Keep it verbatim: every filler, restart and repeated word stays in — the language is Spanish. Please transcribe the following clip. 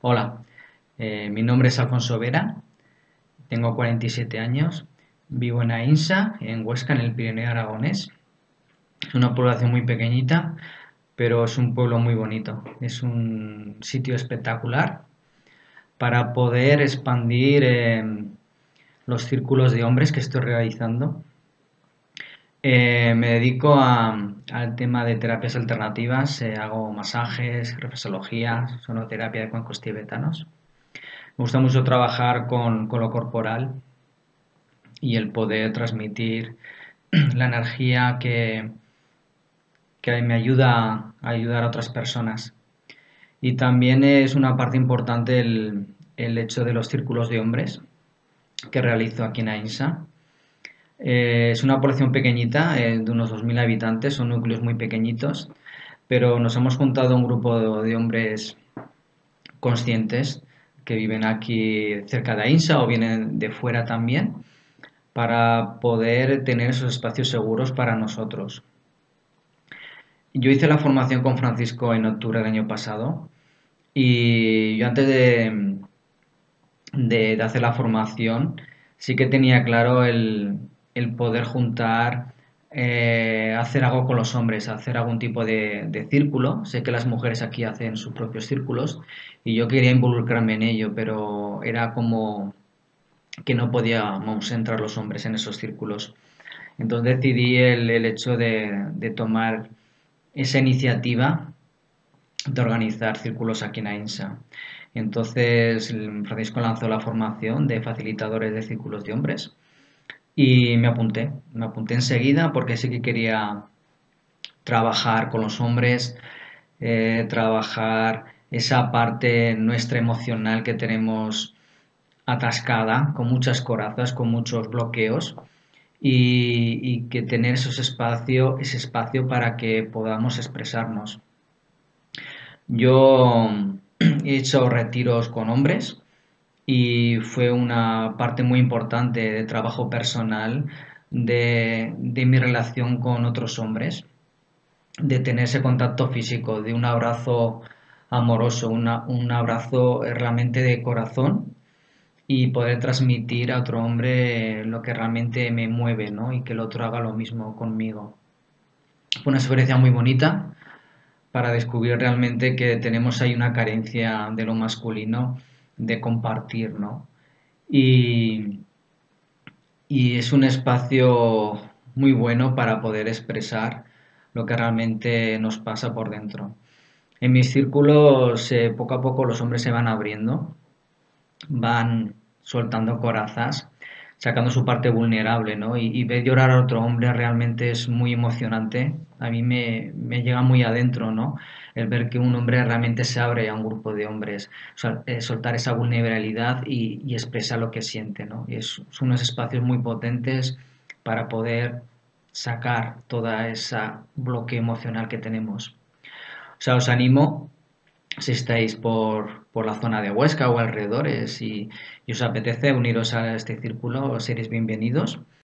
Hola, eh, mi nombre es Alfonso Vera, tengo cuarenta y siete años, vivo en Aínsa, en Huesca, en el Pirineo Aragonés. Es una población muy pequeñita, pero es un pueblo muy bonito. Es un sitio espectacular para poder expandir eh, los círculos de hombres que estoy realizando. Eh, me dedico a- al tema de terapias alternativas, eh, hago masajes, reflexología, sonoterapia de cuencos tibetanos. Me gusta mucho trabajar con, con lo corporal y el poder transmitir la energía que, que me ayuda a ayudar a otras personas. Y también es una parte importante el, el hecho de los círculos de hombres que realizo aquí en Aínsa. Eh, es una población pequeñita, eh, de unos dos mil habitantes, son núcleos muy pequeñitos, pero nos hemos juntado un grupo de, de hombres conscientes que viven aquí cerca de Aínsa o vienen de fuera también para poder tener esos espacios seguros para nosotros. Yo hice la formación con Francisco en octubre del año pasado y yo antes de, de, de hacer la formación sí que tenía claro el, el poder juntar, eh, hacer algo con los hombres, hacer algún tipo de, de círculo. Sé que las mujeres aquí hacen sus propios círculos y yo quería involucrarme en ello, pero era como que no podíamos entrar los hombres en esos círculos. Entonces decidí el, el hecho de, de tomar esa iniciativa de organizar círculos aquí en Aínsa. Entonces Francisco lanzó la formación de facilitadores de círculos de hombres y me apunté, me apunté enseguida porque sí que quería trabajar con los hombres, eh, trabajar esa parte nuestra emocional que tenemos atascada, con muchas corazas, con muchos bloqueos y, y que tener esos espacio, ese espacio para que podamos expresarnos. Yo he hecho retiros con hombres y fue una parte muy importante de trabajo personal de, de mi relación con otros hombres, de tener ese contacto físico, de un abrazo amoroso, una- un abrazo realmente de corazón y poder transmitir a otro hombre lo que realmente me mueve, ¿no? Y que el otro haga lo mismo conmigo. Fue una experiencia muy bonita para descubrir realmente que tenemos ahí una carencia de lo masculino de compartir, ¿no? Y, y es un espacio muy bueno para poder expresar lo que realmente nos pasa por dentro. En mis círculos, eh, poco a poco los hombres se van abriendo, van soltando corazas, sacando su parte vulnerable, ¿no? Y, y ver llorar a otro hombre realmente es muy emocionante. A mí me, me llega muy adentro, ¿no? El ver que un hombre realmente se abre a un grupo de hombres, sol- eh, soltar esa vulnerabilidad y, y expresar lo que siente, ¿no? Y es, son unos espacios muy potentes para poder sacar toda esa bloque emocional que tenemos. O sea, os animo si estáis por, por la zona de Huesca o alrededores y, y os apetece uniros a este círculo, seréis bienvenidos.